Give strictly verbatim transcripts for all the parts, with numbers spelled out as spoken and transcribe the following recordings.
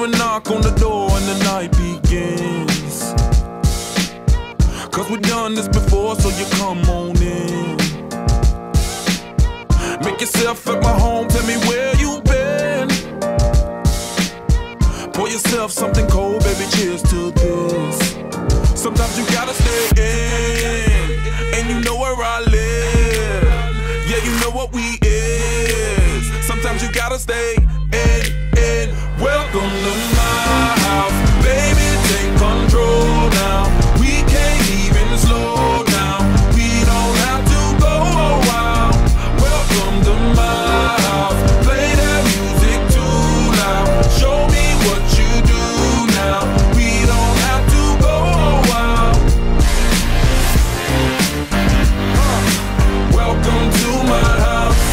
hear a knock on the door and the night begins. Cause we've done this before, so you come on in. Make yourself at my home, tell me where you been. Pour yourself something cold, baby, cheers to this. Sometimes you gotta stay in, and you know where I live. Yeah, you know what we is. Sometimes you gotta stay in, in. Welcome to my house, baby, take control now. We can't even slow down. We don't have to go a while. Welcome to my house, play that music too loud. Show me what you do now. We don't have to go a while. uh, Welcome to my house.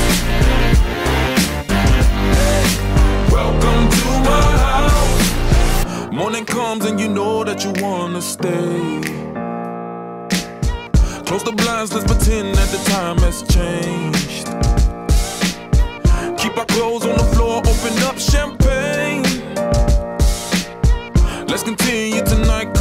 Welcome to my house. Morning comes and you know that you wanna stay. Close the blinds, let's pretend that the time has changed. Keep our clothes on the floor, open up champagne. Let's continue tonight.